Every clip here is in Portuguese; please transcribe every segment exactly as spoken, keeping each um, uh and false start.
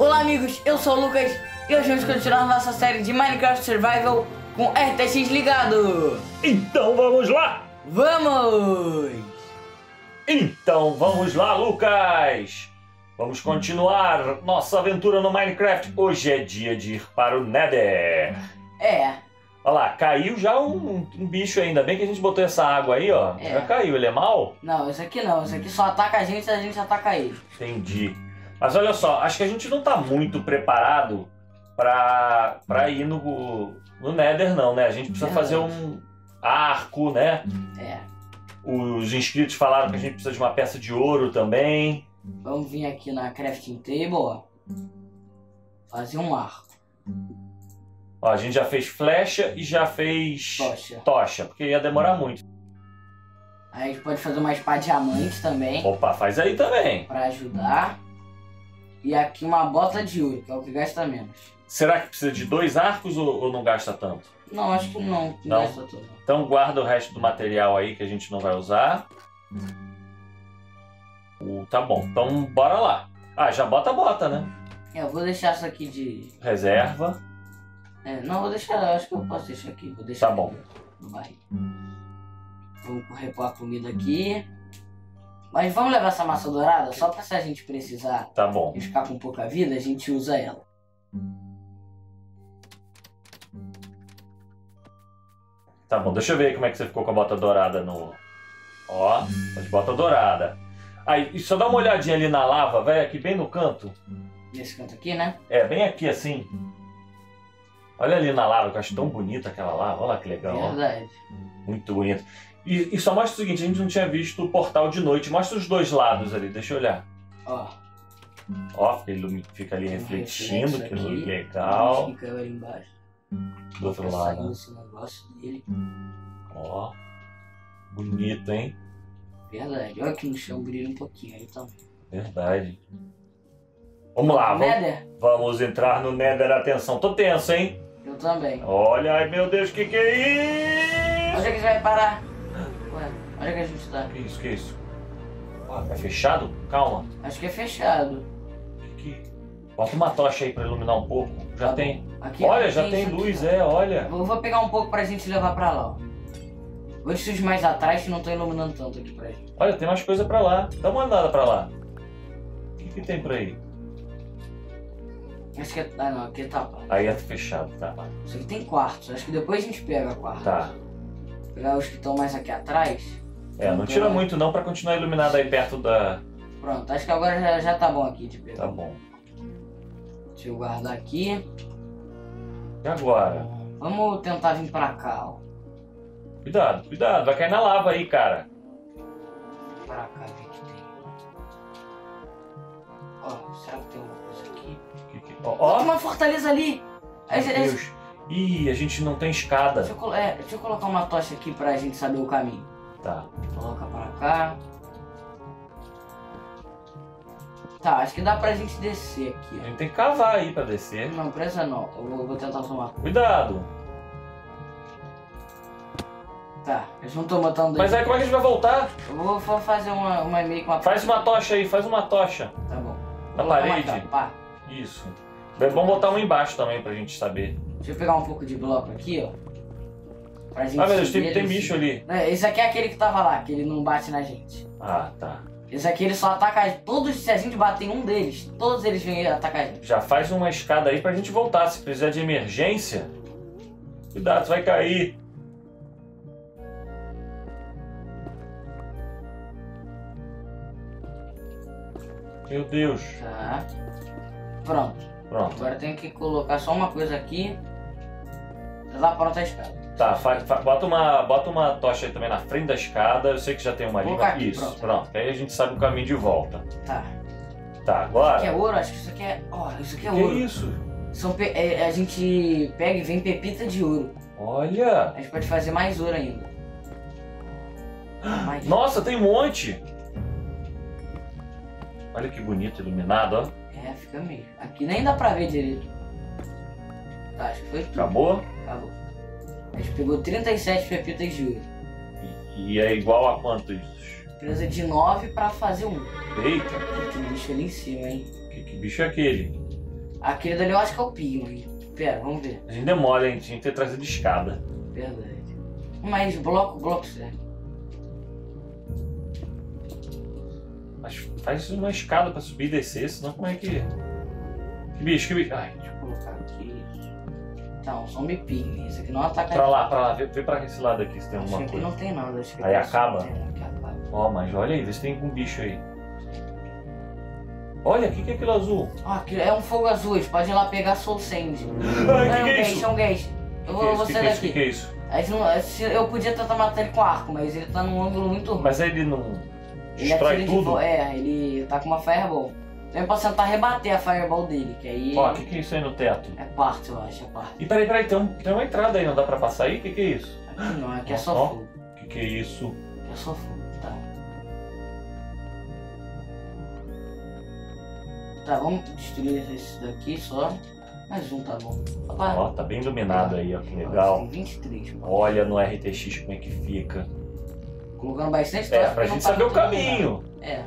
Olá amigos, eu sou o Lucas e hoje vamos continuar nossa série de Minecraft Survival com R T X ligado. Então vamos lá! Vamos! Então vamos lá, Lucas! Vamos continuar nossa aventura no Minecraft. Hoje é dia de ir para o Nether. É. Olha lá, caiu já um, um bicho ainda. Bem que a gente botou essa água aí, ó. É. Já caiu, ele é mau? Não, esse aqui não, esse aqui só ataca a gente e a gente ataca ele. Entendi. Mas olha só, acho que a gente não tá muito preparado pra, pra ir no, no Nether não, né? A gente precisa Verdade. fazer um arco, né? É. Os inscritos falaram que a gente precisa de uma peça de ouro também. Vamos vir aqui na crafting table, ó. Fazer um arco. Ó, a gente já fez flecha e já fez Tocha. tocha, porque ia demorar muito. Aí a gente pode fazer uma espada diamante também, Opa, faz aí também. pra ajudar. E aqui uma bota de ouro, que é o que gasta menos. Será que precisa de dois arcos ou, ou não gasta tanto? Não, acho que não, não Não? gasta tudo. Então guarda o resto do material aí que a gente não vai usar. Uh, tá bom, então bora lá. Ah, já bota a bota, né? É, eu vou deixar isso aqui de... Reserva. É, não, vou deixar, acho que eu posso deixar aqui. Vou deixar Tá bom. no barril. Vamos repor a comida aqui. Mas vamos levar essa massa dourada só pra se a gente precisar Tá bom. ficar com pouca vida, a gente usa ela. Tá bom, deixa eu ver aí como é que você ficou com a bota dourada no... Ó, tá de bota dourada. Aí, e só dá uma olhadinha ali na lava, vai aqui bem no canto. Nesse canto aqui, né? É, bem aqui assim. Olha ali na lava, que eu acho tão bonita aquela lava. Olha lá que legal, ó. Verdade. Muito bonito. E, e só mostra o seguinte, a gente não tinha visto o portal de noite. Mostra os dois lados ali, deixa eu olhar. Ó. Ó, ele fica ali Tem um refletindo, reflexo que aqui. legal. Fica ali embaixo. Do outro Fica lado. saindo esse negócio dele. Ó, bonito, hein? Verdade. Olha aqui no chão, brilha um pouquinho aí também. Verdade. Vamos lá, vamos, Nether? vamos entrar no Nether. Atenção, tô tenso, hein? Eu também. Olha, ai meu Deus, que que é Onde isso? é que a gente vai parar? Ué, onde é que a gente tá? Que isso, que isso? Ó, tá fechado? Calma. Acho que é fechado. Que que... Bota uma tocha aí pra iluminar um pouco. Já Tá tem. Aqui, Olha, aqui já tem isso luz, aqui, ó. é, olha. Eu vou pegar um pouco pra gente levar pra lá, ó. Vou deixar os mais atrás que não estão iluminando tanto aqui pra gente. Olha, tem mais coisa pra lá. Dá uma andada pra lá. O que que tem por aí? Acho que é... Ah, não, aqui tá. Aí é fechado, tá. Isso aqui tem quartos. Acho que depois a gente pega quartos. Tá. Pegar os que estão mais aqui atrás. É, não tira muito não pra continuar iluminado aí perto da... Pronto, acho que agora já, já tá bom aqui de pegar. Tá bom. Deixa eu guardar aqui. E agora? Vamos tentar vir pra cá, ó. Cuidado, cuidado. Vai cair na lava aí, cara. Pra cá, ver que tem. Ó, será que tem alguma coisa aqui? Que que- Ó, Ó, ó. tem uma fortaleza ali! Aí, Meu aí- Deus. Ih, a gente não tem escada. deixa, eu, colo- é, deixa eu colocar uma tocha aqui pra gente saber o caminho. Tá. Coloca pra cá. Tá, acho que dá pra gente descer aqui, A gente tem que cavar aí pra descer. ó. Não, pressa não. Eu vou, vou tentar tomar. Cuidado. Tá, eles não estão botando. Mas aí como é que a gente vai voltar? Eu vou fa- fazer uma, uma meio com uma. Faz uma tocha aí, faz uma tocha. Tá bom. Na Vou colocar uma parede? aqui, ó, pá. Isso. É bom botar um embaixo também pra gente saber. Deixa eu pegar um pouco de bloco aqui, ó. Pra gente Ah, meu Deus, subir tem, tem ali. bicho ali. É, esse aqui é aquele que tava lá, que ele não bate na gente. Ah, tá. Esse aqui ele só ataca a gente. Todos, se a gente bater em um deles, todos eles vêm atacar a gente. Já faz uma escada aí pra gente voltar. Se precisar de emergência. Cuidado, você vai cair. Meu Deus. Tá. Pronto. Pronto. Agora tem que colocar só uma coisa aqui. Lá pronta a escada. Tá, fa- fa- bota, uma, bota uma tocha aí também na frente da escada. Eu sei que já tem uma ali. Vou colocar aqui, Isso, pronto. pronto. Que aí a gente sabe o caminho de volta. Tá. Tá, Isso aqui é agora. ouro? Acho que isso aqui é. Ó, isso aqui é Que ouro. isso? São pe- é, a gente pega e vem pepita de ouro. Olha! A gente pode fazer mais ouro ainda. Mais. Nossa, tem um monte! Olha que bonito, iluminado, ó. É, fica mesmo. Aqui nem dá pra ver direito. Tá, acho que foi tudo. Acabou? Acabou. A gente pegou trinta e sete pepitas de ouro. E, e é igual a quantos? Precisa de nove pra fazer um. Eita, Tem bicho ali em cima, hein? que, que bicho é aquele? Aquele dali eu acho que é o Pigman. Pera, vamos ver. A gente demora, hein? Tinha que ter trazido escada. Verdade. Mas bloco, bloco certo. Mas faz uma escada pra subir e descer, senão como é que... Que bicho, que bicho... Ai, Deixa eu colocar aqui. Tá, um zombie Pigman. Esse aqui não ataca. pra lá, pra lá. Vê, vê pra esse lado aqui se tem Acho alguma que aqui coisa. não tem nada. Acho que Aí aqui acaba? só- É, aqui acaba. Ó, mas olha aí, vê se tem um bicho aí. Olha, o que, que é aquilo azul? Ah, aqui é um fogo azul. A gente pode ir lá pegar Soul Sand. Ai, é que um que é gás, isso? é um gás. Eu vou, eu vou que, sair que, é isso? que, daqui. que é isso? A gente não- se- eu podia tentar matar ele com arco, mas ele tá num ângulo muito ruim. Mas ele não Ele destrói atira de tudo? vo- É, ele tá com uma Fireball. Então eu posso tentar rebater a Fireball dele, que aí. Ó, o que, que é isso aí no teto? É parte, eu acho, é parte. E peraí, peraí, tem, um, tem uma entrada aí, não dá pra passar aí? O que, que é isso? Aqui não, aqui é Ó, só ó. fogo. O que, que é isso? Aqui é só fogo, tá. Tá, vamos destruir esse daqui só. Mais um tá bom. Opa, Ó, tá bem iluminado aí, ó, que tem legal. vinte e três, mano. Olha no R T X como é que fica. Colocando bastante É, torre pra não gente tá saber o muito iluminado. caminho. É.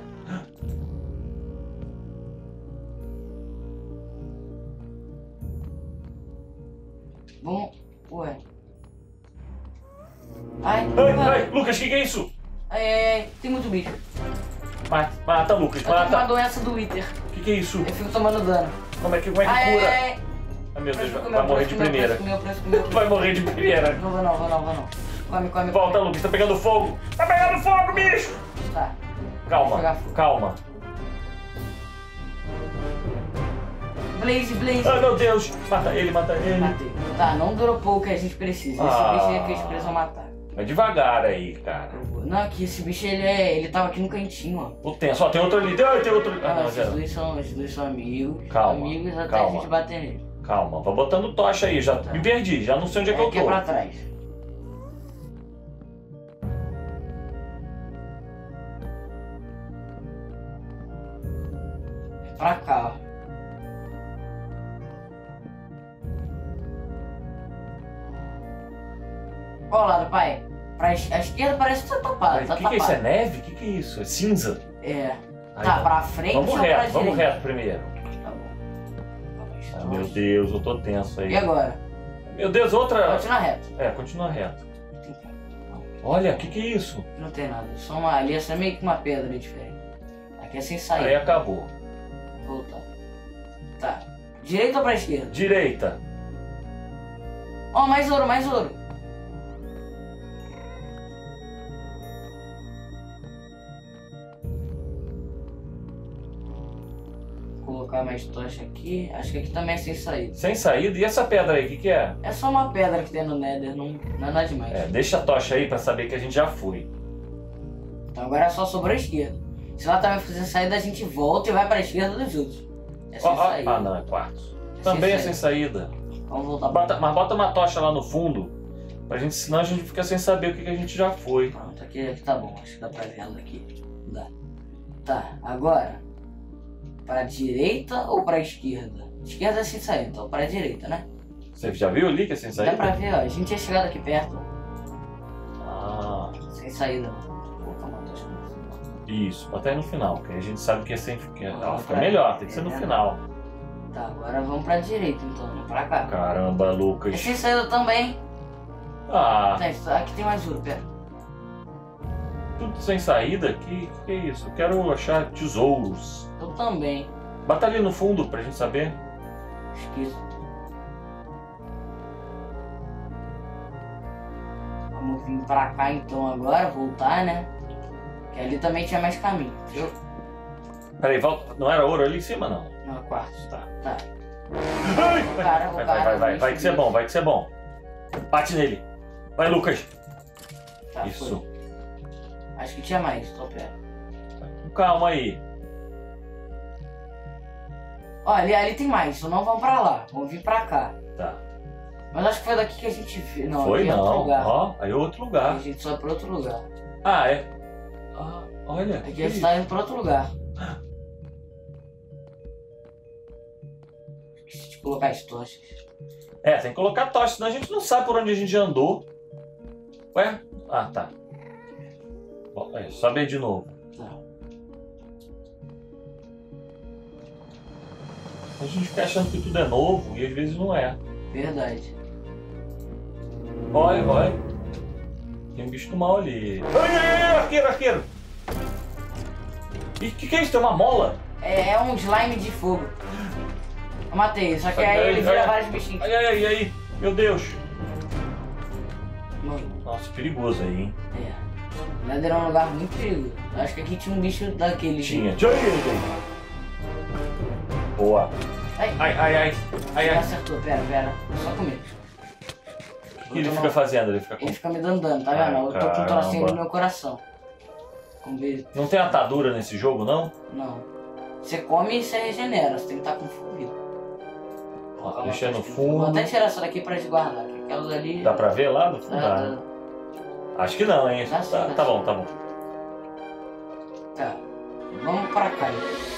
Vamos. Ué. Ai, Ai, mano. ai, Lucas, o que, que é isso? Ai, ai, ai, tem muito bicho. Mata, mata Lucas, Eu tô com uma mata. doença do Wither. O que, que é isso? Eu fico tomando dano. Como é que, como é que Ai, cura? ai, ai. Ai, meu Deus, Preço, vai, comeu, vai morrer de preço, comeu, primeira. preço, comeu, preço, comeu, preço. Vai morrer de primeira. Não vou não, vou não, vou não. Come, come, Volta, come. Lucas, tá pegando fogo. Tá pegando fogo, bicho. Tá. Vou Calma, pegar fogo. calma. Blaze, Blaze. Ai, meu Deus. Mata ele, mata ele. Matei. Tá, não dropou o que a gente precisa. Esse Ah. bicho é que a gente precisa matar. Vai devagar aí, cara. Eu vou- Não, aqui, esse bicho ele é. Ele tava aqui no cantinho, ó. O tenso, ó, tem outro ali. Ai, tem outro ali. Ah, Ah, não, esses, já. dois são, esses dois são amigos. Calma, Amigos até calma. a gente bater nele. Calma, vai botando tocha aí. Já Tá. me perdi, já não sei onde é que eu aqui é tô. pra trás. É pra cá, ó. Qual lado, pai? Pra es- a esquerda parece que tá tapada. O Tá que, que é isso? É tapada. neve? O que, que é isso? É cinza? É. Aí, Tá, ó. pra frente Vamos ou pra reto, direita? vamos reto primeiro. Tá bom. Ah, meu Deus, eu tô tenso aí. E agora? Meu Deus, outra. Continua reto. É, continua reto. Olha, o que, que é isso? Não tem nada. Só uma, ali é só meio que uma pedra diferente. Aqui é sem sair. Aí acabou. Vou voltar. Tá. Direita ou pra esquerda? Direita. Ó, mais ouro, mais ouro. Vou colocar mais tocha aqui. Acho que aqui também é sem saída. Sem saída. E essa pedra aí, o que, que é? É só uma pedra que tem no Nether, não, não é nada demais. É, deixa a tocha aí pra saber que a gente já foi. Então agora só sobrou a esquerda. Se lá também fazer saída, a gente volta e vai pra esquerda dos outros. É sem Ó, ó. saída. Ah, não, é quartzo. É Também é sem sem saída. Vamos voltar pra Bota, mas bota uma tocha lá no fundo, pra gente, senão a gente fica sem saber o que, que a gente já foi. Pronto, aqui, aqui tá bom. Acho que dá pra ver ela aqui. Dá. Tá, agora. Pra direita ou pra esquerda? Esquerda é sem saída, então pra direita, né? Você já viu ali que é sem Dá saída? pra ver, ó. A gente tinha chegado aqui perto. Ah, Sem saída. Vou colocar uma tocha no final. isso, bota aí no final, que aí a gente sabe que é sem. Que é, Ah, ó, fica tá. melhor, tem que ser no É. final. Tá, agora vamos pra direita então, não pra cá. Caramba, É Lucas. sem saída também. Ah, Tá, isso- aqui tem mais ouro, pera. tudo sem saída? Que, que é isso? Eu quero achar tesouros. Eu também. Bota ali no fundo pra gente saber. Esqueço. Vamos vir pra cá então agora, voltar, né? Que ali também tinha mais caminho. Eu... Peraí, volta. Não era ouro ali em cima, não? Não, quartos. Tá. Tá. Ai, O cara, o vai, cara. vai, vai, vai, o vai que bicho ser bom, vai que ser bom. Bate nele. Vai, Lucas. Tá, Isso. foi. Acho que tinha mais, tô pera. Calma aí. Ó, ali, ali tem mais, então não vamos pra lá. Vamos vir pra cá. Tá. Mas acho que foi daqui que a gente viu. Não, Foi aqui é outro não. lugar. Ó, aí é outro lugar. A gente só pra outro lugar. Ah, é. Ah, olha. Aqui que a gente isso? tá indo pra outro lugar. Esqueci de colocar as tochas. É, tem que colocar tocha, senão a gente não sabe por onde a gente andou. Ué? Ah, tá. Bom, é, sobe aí de novo. Tá. A gente fica achando que tudo é novo e às vezes não é. Verdade. Olha, olha. Tem um bicho do mal ali. Ai, ai, ai, arqueiro, arqueiro. E o que, que é isso? Tem uma mola? É, é um slime de fogo. Eu matei, só que Ai, aí ai, ele vira ai. vários bichinhos. Ai, ai, ai, ai. Meu Deus. Mano, Nossa, perigoso aí, hein? é. O Nether é um lugar muito perigoso. Eu acho que aqui tinha um bicho daquele. Tinha. Ai, ai, ai. Boa. Ai, Ai, ai, ai. Ai, ele ai. acertou, pera, pera. Só comigo. O que ele fica fazendo? Ele fica com... Ele fica me dando dano, tá Ai, vendo? Eu tô com um caramba. trocinho no meu coração. Vamos ver. Não tem atadura nesse jogo, não? Não. Você come e você regenera, você tem que estar com fome. Ó, deixa no Vou fundo. até tirar essa daqui pra te guardar, que aquelas ali. Dá pra ver lá no fundo? Dá, Dá. dá. Acho que não, hein? Dá sim, Tá, dá tá sim. bom, tá bom. Tá. Vamos pra cá.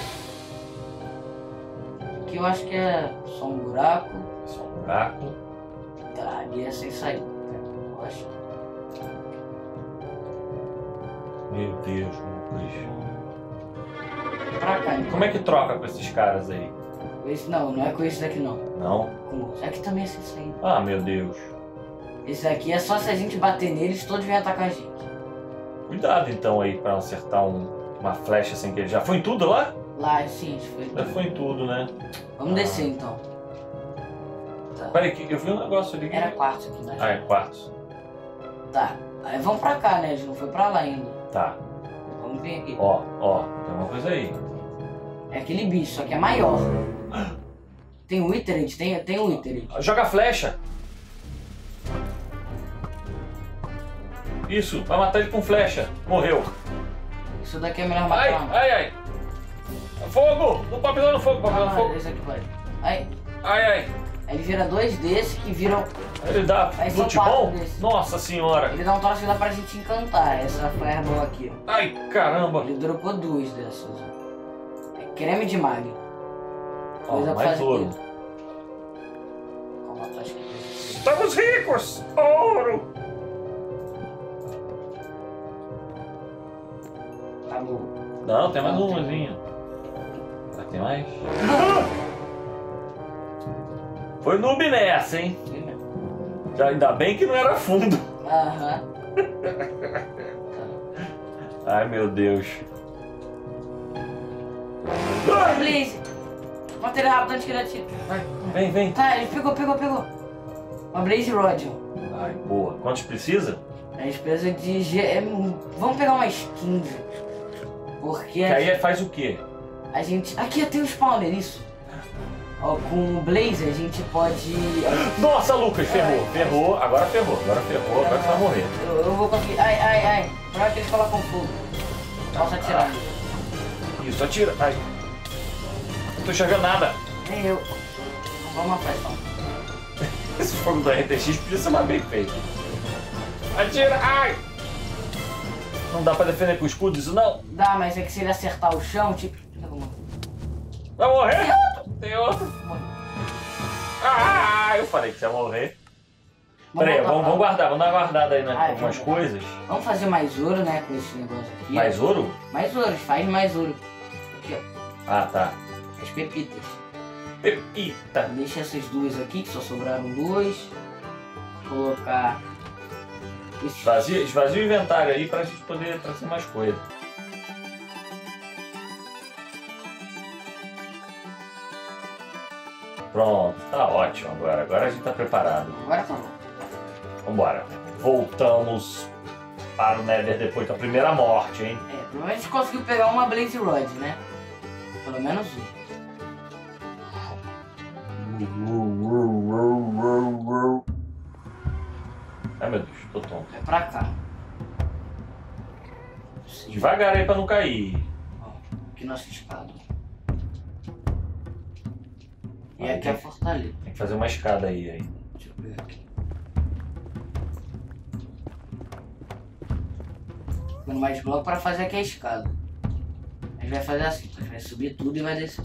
Aqui eu acho que é só um buraco. Só um buraco. Tá, ali é sem saída. Eu acho. Meu Deus, Lucas. Pra cá, então. Como é que troca com esses caras aí? Esse, não, não é com esse daqui não. Não? Com esse aqui também é sem saída. Ah, meu Deus. Esse daqui é só se a gente bater neles, todos vêm atacar a gente. Cuidado então aí pra não acertar um, uma flecha sem querer. Já foi em tudo lá? Lá, sim, isso foi. Já foi em tudo, né? Vamos Ah. descer então. Tá. Peraí, que eu vi um negócio ali. que- Era quartzo aqui, né? Ah, é quartzo. Tá. Aí vamos pra cá, né? A gente não foi pra lá ainda. Tá. Vamos vir aqui. Ó, ó, tem uma coisa aí. É aquele bicho, só que é maior. Tem o Withered? Tem, tem o Withered. Joga a flecha. Isso, vai matar ele com flecha. Morreu. Isso daqui é melhor Ai, matar. ai, ai. Fogo! No papelão no fogo, papelão no Ah, fogo. esse aqui pode. Aí, Ai, ai. aí ele vira dois desses que viram. Ele dá Aí são lute quatro bom? desses. Nossa senhora. Ele dá um troço que dá pra gente encantar. Essa fireball aqui, ó. Ai, caramba. Ele dropou duas dessas, ó. É creme de mag. Ó, Coisa pra mais fazer ouro. tudo. Calma, tá escrito. Estamos ricos! Ouro! Acabou. Não, tem mais Não, umazinha. Ah, tem mais? Foi noob nessa, hein? Já, ainda bem que não era fundo. Aham. Ai, meu Deus. Vai, Blaze! Mata ele rápido antes que ele atire. Vai. Vem, vem. Tá, ele pegou, pegou, pegou. Uma Blaze Rod, ó. Ai, boa. Quantos precisa? A gente precisa de... G... é, vamos pegar umas quinze. Porque Que a, aí faz o quê? a gente... Aqui tem um spawner, isso. Ó, com o Blaze a gente pode... Nossa, Lucas, ferrou, ferrou, agora ferrou, agora ferrou, agora você vai morrer. Eu, eu vou conseguir... Ai, ai, ai. Pra que eles colocam fogo. Posso atirar. Isso, atira. Ai. Não tô enxergando nada. Nem eu. Vamos matar então. Esse fogo do R T X podia ser mais bem feito. Atira, ai! Não dá pra defender com escudo isso não? Dá, mas é que se ele acertar o chão, tipo... Vai morrer? Tem outro. Ah, eu falei que você ia morrer. Peraí, voltar vamos, pra- vamos guardar, vamos dar uma guardada aí, né? Ai, Algumas vamos. coisas. Vamos fazer mais ouro, né, com esse negócio aqui. Mais ouro? Mais ouro, faz mais ouro. Aqui, ó. Ah, tá. As pepitas. Pepita. Deixa essas duas aqui, que só sobraram duas. Colocar... Esse... Esvazia, esvazia o inventário aí pra gente poder trazer mais coisa. Pronto, tá ótimo agora. Agora a gente tá preparado. Agora tá bom. Vambora. Voltamos para o Nether depois da primeira morte, hein? É, provavelmente a gente conseguiu pegar uma Blaze Rod, né? Pelo menos um. Ai meu Deus, tô tonto. É pra cá. Sim. Devagar aí pra não cair. Ó, aqui nossa espada. E Aí aqui é a tem- fortaleza. Tem que fazer uma escada aí. aí. Deixa eu ver aqui. Ficando mais bloco para fazer aqui a escada. A gente vai fazer assim, a gente vai subir tudo e vai descer.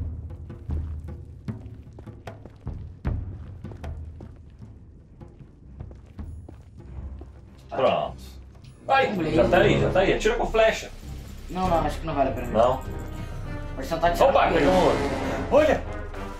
Pronto. Ai, Um blaze. já tá aí, já tá aí. Atira com flecha. Não, não, acho que não vale a pena. Não. Pode tentar tirar. Opa, primeiro. pegou um ouro. Olha!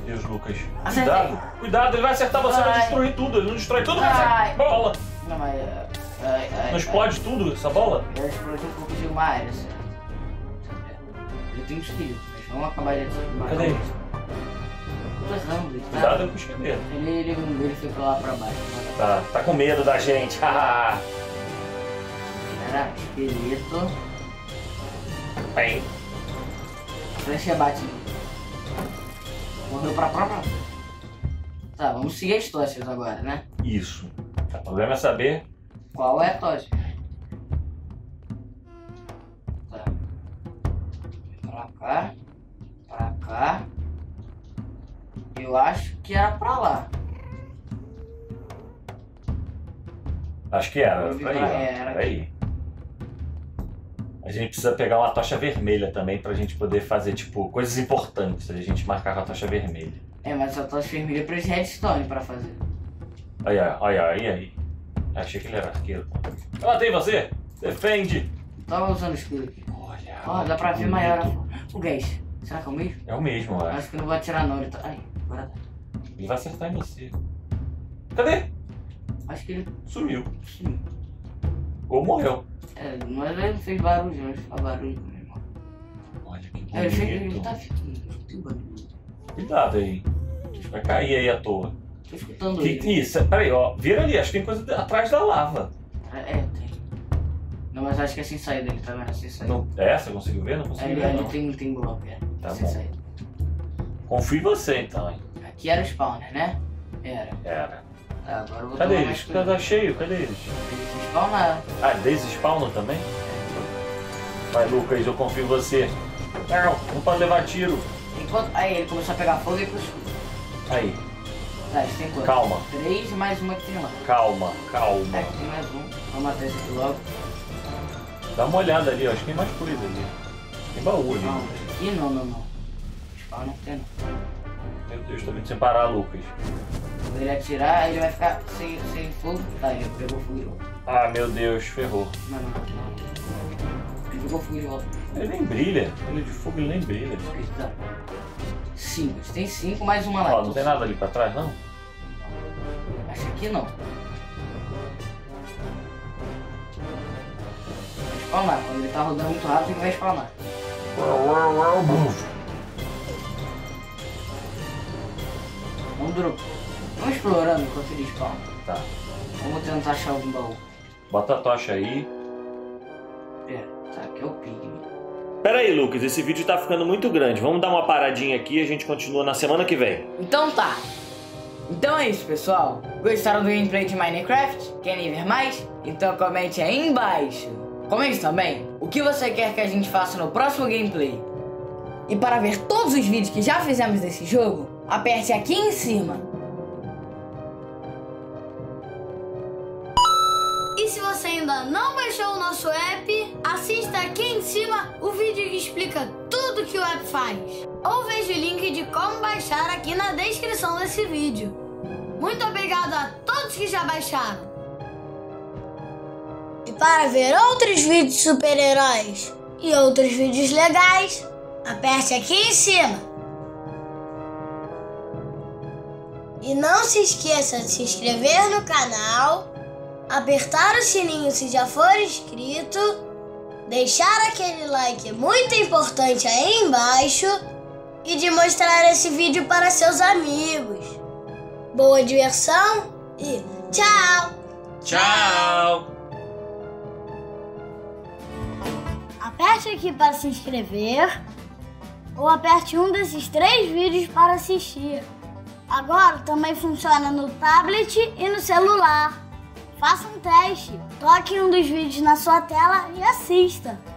Deus, Lucas. Acertei. Cuidado, cuidado, ele vai acertar você, vai Ai. destruir tudo. Ele não destrói tudo, vai Ai. acertar. Bola. Não, mas... Ai, ai, Não explode tudo essa bola? Eu explodi um pouco de uma área, assim. Eu tenho um esqueleto, mas vamos acabar de desarmar. Cadê ele? Não, ele tá... Cuidado com o esqueleto. Ele, ele, ele foi pra lá pra baixo. Tá, tá com medo da gente. Era esqueleto. Bem. A flecha bate. Morreu pra própria. Tá, vamos seguir as tochas agora, né? Isso. O problema é saber. Qual é a tocha? Tá. Pra cá. Pra cá. Eu acho que era pra lá. Acho que era. Eu vi Pra aí, pra- ó. era. Pra aí. A gente precisa pegar uma tocha vermelha também pra gente poder fazer, tipo, coisas importantes. A gente marcar com a tocha vermelha. É, mas a tocha vermelha é pra esse redstone pra fazer. Aí, aí, aí, aí, aí. Achei que ele era arqueiro. Eu matei você! Defende! Tava usando o escudo aqui. Olha. Ó, dá pra que ver maior. bonito. O gás. Será que é o mesmo? É o mesmo, eu acho. Acho que eu não vou atirar não. Ele tá... Ai, agora tá. Ele vai acertar em você. Cadê? Acho que ele... Sumiu. Sim. Ou morreu. É, mas ele não fez barulho, não. Ele faz barulho com meu irmão. Olha que É, ele, fez, ele bonito. tá ficando. Tem barulho. Cuidado aí. Vai cair aí à toa. Tô escutando Que, ele. isso, peraí, ó. Vira ali, acho que tem coisa de- atrás da lava. É, é, tem. Não, mas acho que é sem saída, ele tá vendo? É sem saída. Não, é, você conseguiu ver? Não É, consegui ali, ver, ali não. tem, tem bloco, é. Tá sem bom. saída. Confio em você, então, hein. Aqui era o spawner, né? Era. Era. Tá, agora eu vou Cadê tomar eles? mais Tá, cuidado. tá cheio, cadê eles? Eles se spawnaram. Ah, desespawnam também? Vai, Lucas, eu confio em você. Não, não pode levar tiro. Enquanto... Aí ele começou a pegar fogo e pro escudo. Aí, Tá, eles têm quanto? calma, Três e mais uma que tem lá. calma, calma. É, tem mais um. Vou matar esse aqui logo. Dá uma olhada ali, ó, acho que tem mais coisa ali. Tem baú ali. Não, aqui não, não, não. Spawn não tem não. Meu Deus, tô vendo separar, Lucas. Quando ele atirar, aí ele vai ficar sem, sem fogo. Tá, ele pegou fogo de volta. Ah, meu Deus, ferrou. Não, não, não. Ele pegou fogo de volta. Ele nem brilha. Ele de fogo, ele nem brilha. Tá. Cinco. Eles têm cinco mais uma lá. Ó, não tem nada ali pra trás, não? Acho que não. Vai spawnar. Quando ele tá rodando muito rápido, ele vai spawnar. Vamos dropar. Vamos explorando enquanto ele spawna. Tá. Vamos tentar achar algum baú. Bota a tocha aí. Pera, tá, aqui é o pigme. Pera aí, Lucas, esse vídeo tá ficando muito grande. Vamos dar uma paradinha aqui e a gente continua na semana que vem. Então tá. Então é isso, pessoal. Gostaram do gameplay de Minecraft? Querem ver mais? Então comente aí embaixo. Comente também o que você quer que a gente faça no próximo gameplay. E para ver todos os vídeos que já fizemos desse jogo, aperte aqui em cima. E se você ainda não baixou o nosso app, assista aqui em cima o vídeo que explica tudo que o app faz. Ou veja o link de como baixar aqui na descrição desse vídeo. Muito obrigado a todos que já baixaram. E para ver outros vídeos de super-heróis e outros vídeos legais, aperte aqui em cima. E não se esqueça de se inscrever no canal, apertar o sininho se já for inscrito, deixar aquele like muito importante aí embaixo e de mostrar esse vídeo para seus amigos. Boa diversão e tchau! Tchau! Aperte aqui para se inscrever ou aperte um desses três vídeos para assistir. Agora também funciona no tablet e no celular. Faça um teste, toque um dos vídeos na sua tela e assista.